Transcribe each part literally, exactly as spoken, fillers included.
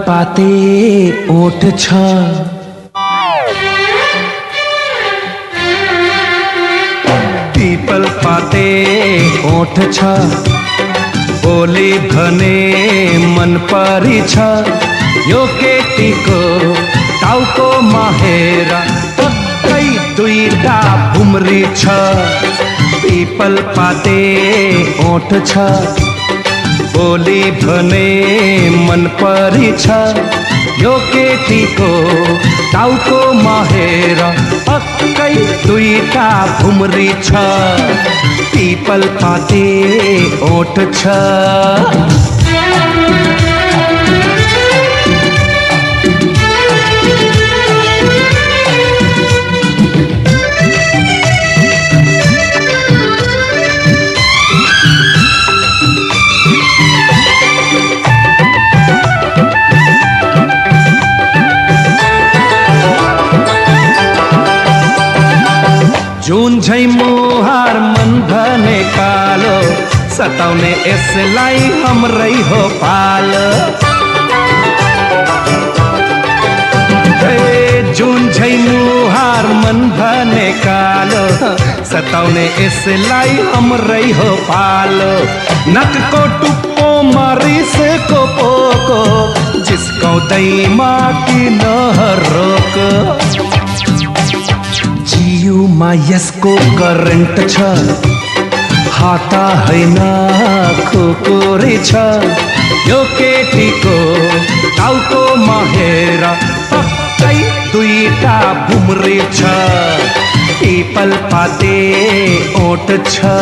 पाते ओठ छ, पीपल पाते ओठ छ, बोली भने मन परी छ, यो केटीको टाउको माहेर पक्कै दुईटा भुम्री छ। पीपल पाते ओठ छ, बोली भने मन परी छ, यो केटीको टाउको माहेर पक्कै दुईटा भुम्री छ। पीपल पाते ओठ छ। जुन झै मुहार मन भने कालो, सताउने यसलाई हाम्रै हो पालो। जुन झै मुहार मन भने कालो, सताउने यसलाई हाम्रै हो पालो। नकको टुप्पो मारिसको पोको, जिस्काउँदैमा किन रोक। जिउमा यसको करेन्ट छ, हाता हैन खुकुरी छ, यो केटीको टाउको माहेर पक्कै दुईटा भुम्री छ। पीपल पाते ओठ छ।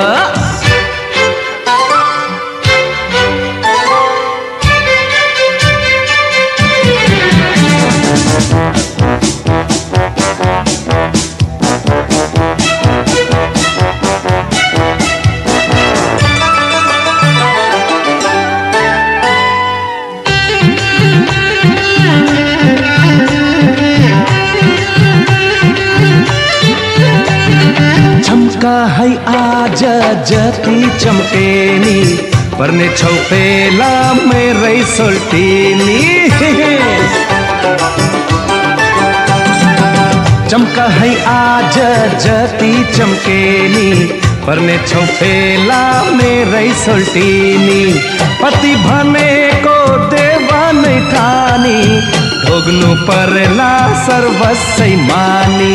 चम्का है आज जति चम्केनी, पर्ने छौ पेला मेरै सोल्टिनी। चम्का है आज जति चम्केनी, पर्ने छौ पेला मेरै सोल्टिनी। पति भनेको देवा नै ठानी, भोग्नु पर्ला सर्वस्वै मानी।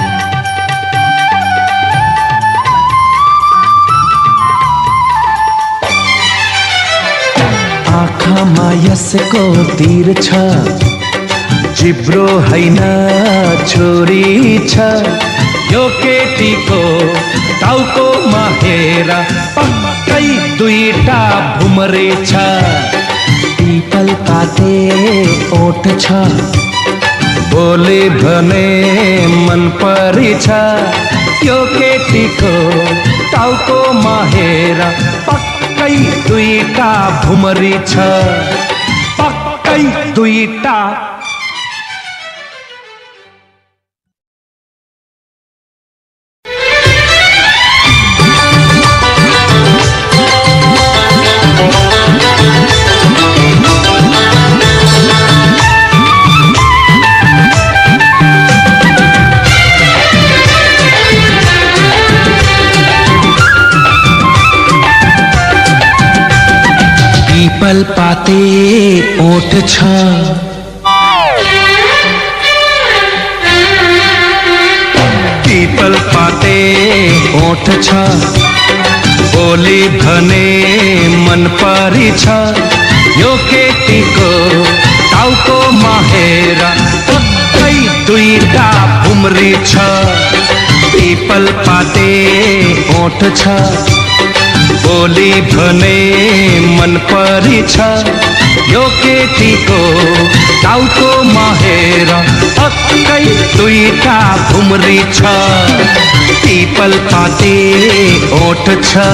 आँखामा यसको तीर छ, जिब्रो हैन छोरी छ, यो केटीको टाउको माहेर पक्कै दुईटा भुम्री छ। पीपल पाते ओठ छ, बोली भने मन परी छ, यो केटीको टाउको माहेर पक्कै दुईटा भुम्री छ। पक्कै दुईटा। पीपल पाते ओठ छ, पीपल पाते ओठ छ, बोली भने मन परी छ, यो केटीको टाउको माहेर पक्कै दुईटा भुम्री छ। पीपल पाते ओठ छ, बोली भने मन परी छ, यो केटीको टाउको माहेर पक्कै दुईटा भुम्री छ। पीपल पाते ओठ छ।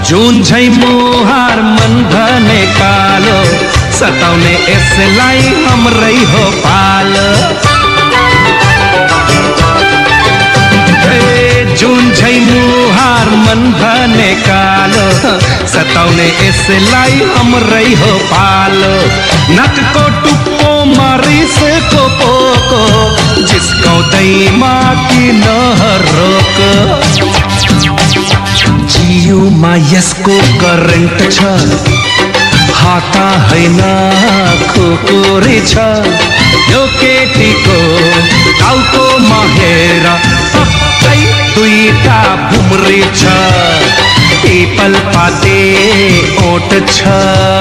जुन झै मुहार मन भने कालो, सताउने यसलाई हाम्रै हो पालो। जुन झै मुहार मन भने कालो, सताउने यसलाई हाम्रै हो पालो। नकको टुप्पो मारिसको पोको, जिस्काउँदैमा किन रोक। जिउमा यसको करेन्ट छ, हाता हैन खुकुरी छ। यो केटीको टाउको हेर पक्कै दुईटा भुम्री छ, पिपल पाते ओठ छ।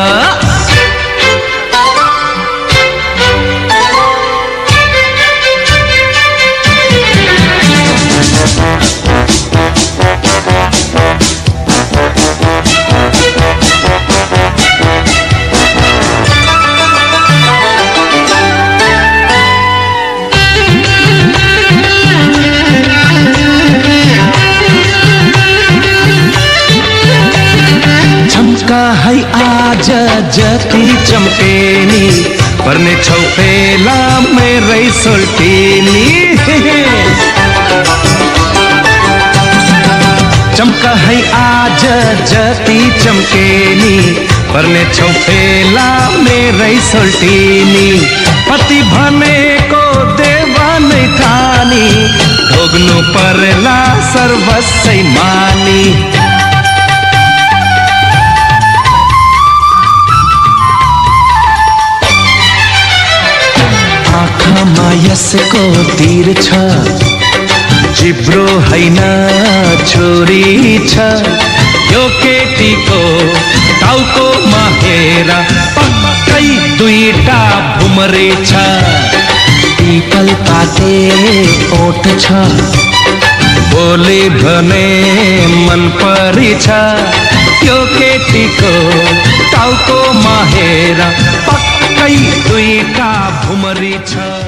है आज जति चम्पेनी, पर्ने छौ पेला मेरै सोल्टिनी। चम्का है आज जति चम्केनी, पर्ने छौ पेला मेरै सोल्टिनी। पति भनेको देवा नै ठानी, भोग्नु पर्ला सर्वस्वै मानी। आँखामा यसको तीर छ, जिब्रो हैन छोरी छ। यो केटीको टाउकोमा हेर पक्कै दुईटा भुमरी छ, पिपल पाते ओठ छ। बोली भने मन परी छ, यो केटीको टाउकोमा हेर पक्कै दुईटा भुमरी छ।